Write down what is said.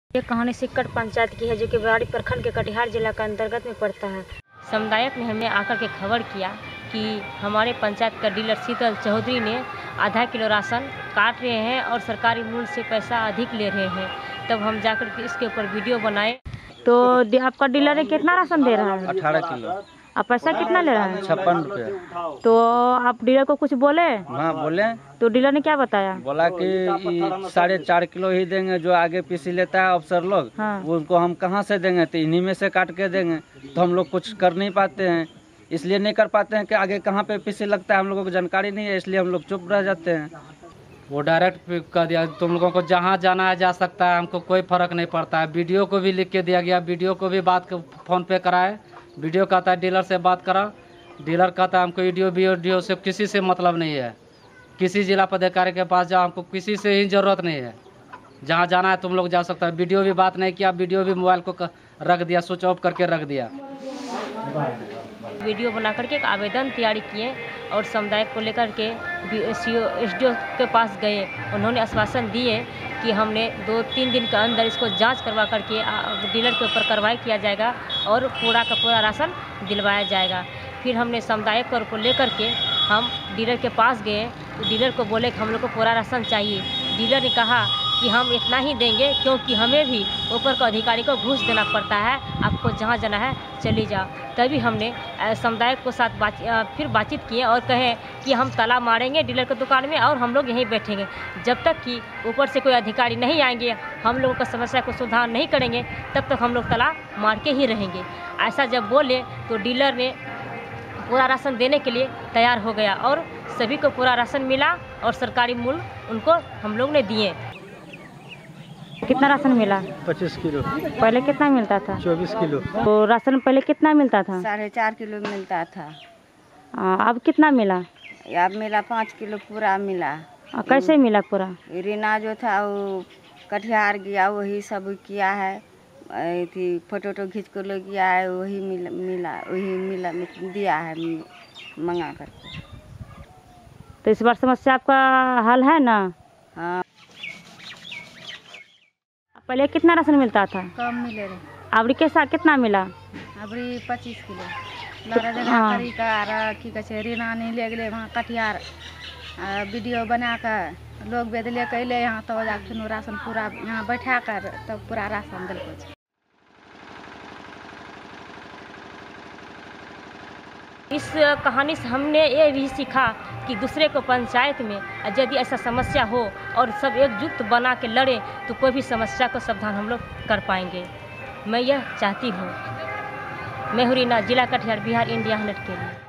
ये कहानी सिक्कट पंचायत की है, जो कि बिहार प्रखंड के कटिहार जिला का अंतर्गत में पड़ता है। समुदायक ने हमें आकर के खबर किया कि हमारे पंचायत का डीलर शीतल चौधरी ने आधा किलो राशन काट रहे हैं और सरकारी मूल्य से पैसा अधिक ले रहे हैं। तब हम जाकर के इसके ऊपर वीडियो बनाए। तो आपका डीलर कितना राशन दे रहा है? 18 किलो। आप पैसा कितना ले रहा है? 56 रुपये। तो आप डीलर को कुछ बोले? हाँ बोले। तो डीलर ने क्या बताया? बोला कि 4.5 किलो ही देंगे, जो आगे पीसी लेता है अफसर लोग। हाँ। उनको हम कहाँ से देंगे, तो इन्हीं में से काट के देंगे। तो हम लोग कुछ कर नहीं पाते हैं, इसलिए नहीं कर पाते हैं कि आगे कहाँ पे पीसी लगता है हम लोगों को जानकारी नहीं है, इसलिए हम लोग चुप रह जाते हैं। वो डायरेक्ट कह दिया तुम लोगों को जहाँ जाना है जा सकता है, हमको कोई फर्क नहीं पड़ता है। वीडियो को भी लिख के दिया गया, वीडियो को भी बात फ़ोन पे कराए। वीडियो कहता है डीलर से बात करा, डीलर कहता है हमको वीडियो से किसी से मतलब नहीं है, किसी जिला पदाधिकारी के पास जाओ, हमको किसी से ही ज़रूरत नहीं है, जहाँ जाना है तुम लोग जा सकता है। वीडियो भी बात नहीं किया, वीडियो भी मोबाइल को रख दिया, स्विच ऑफ करके रख दिया। वीडियो बना करके एक आवेदन तैयार किए और समुदाय को लेकर के SDO के पास गए। उन्होंने आश्वासन दिए कि हमने 2-3 दिन के अंदर इसको जांच करवा करके डीलर के ऊपर कार्रवाई किया जाएगा और पूरा का पूरा राशन दिलवाया जाएगा। फिर हमने समुदाय को लेकर के हम डीलर के पास गए, तो डीलर को बोले कि हम लोग को पूरा राशन चाहिए। डीलर ने कहा कि हम इतना ही देंगे, क्योंकि हमें भी ऊपर के अधिकारी को घूस देना पड़ता है, आपको जहाँ जाना है चली जाओ। तभी हमने समुदाय को साथ फिर बातचीत किए और कहे कि हम ताला मारेंगे डीलर की दुकान में और हम लोग यहीं बैठेंगे जब तक कि ऊपर से कोई अधिकारी नहीं आएंगे, हम लोगों का समस्या को सुधार नहीं करेंगे, तब तक हम लोग ताला मार के ही रहेंगे। ऐसा जब बोले तो डीलर ने पूरा राशन देने के लिए तैयार हो गया और सभी को पूरा राशन मिला और सरकारी मूल्य उनको हम लोग ने दिए। कितना राशन मिला? 25 किलो। पहले कितना मिलता था? 24 किलो। तो राशन पहले कितना मिलता था? 4.5 किलो मिलता था। अब कितना मिला? अब मिला 5 किलो पूरा मिला। कैसे मिला पूरा? रीना जो था वो कटिहार गया, वही सब किया है, थी फोटो खींच कर ले गया है, वही मिला दिया है मंगा कर। तो इस बार समस्या आपका हल है ना? हाँ। पहले कितना राशन मिलता था? कम मिले रहे। अबरी कैसा कितना मिला? अबरी 25 किलो। लड़ा जगह करी का की कहे रीना नहीं ले गए वहाँ कटिहार, वीडियो बना कर लोग बेदले कैले यहाँ, तो जाकर राशन पूरा यहाँ बैठा कर तब पूरा राशन दिल। इस कहानी से हमने ये भी सीखा कि दूसरे को पंचायत में यदि ऐसा समस्या हो और सब एकजुट बना के लड़े तो कोई भी समस्या को समाधान हम लोग कर पाएंगे। मैं यह चाहती हूँ। मैं हूँ रीना, जिला कटिहार, बिहार इंडिया 100 के लिए।